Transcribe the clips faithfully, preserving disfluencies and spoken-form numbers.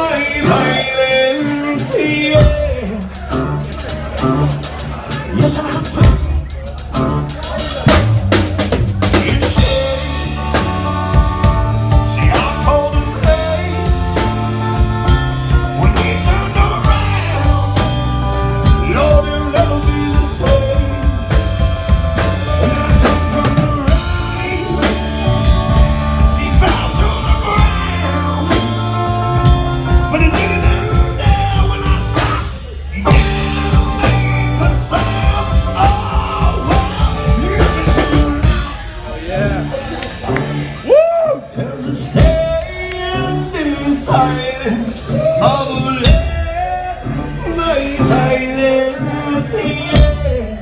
my violence, yeah. Yes, I stand in silence, I will let my violence, yeah.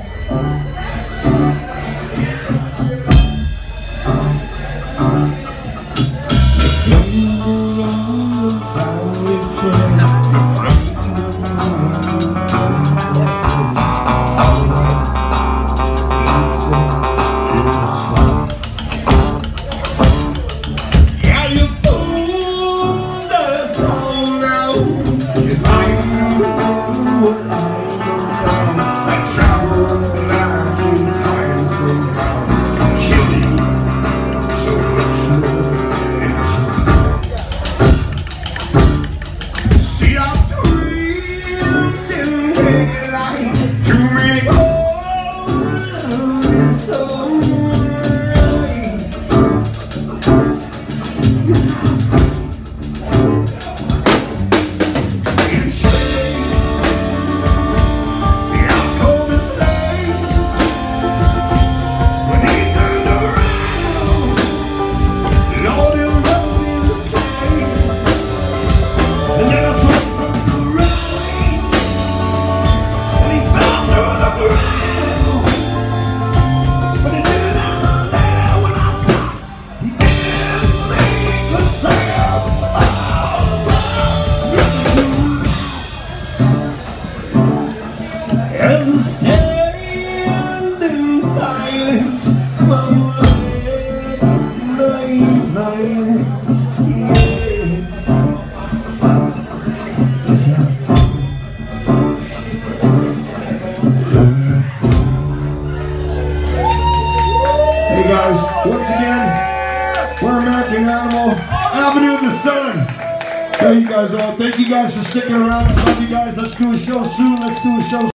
As I stand in silence, my violence, yeah. Hey guys, once again, we're American Animal, Avenue in the Sun. Thank you guys all. Thank you guys for sticking around. I love you guys. Let's do a show soon. Let's do a show soon.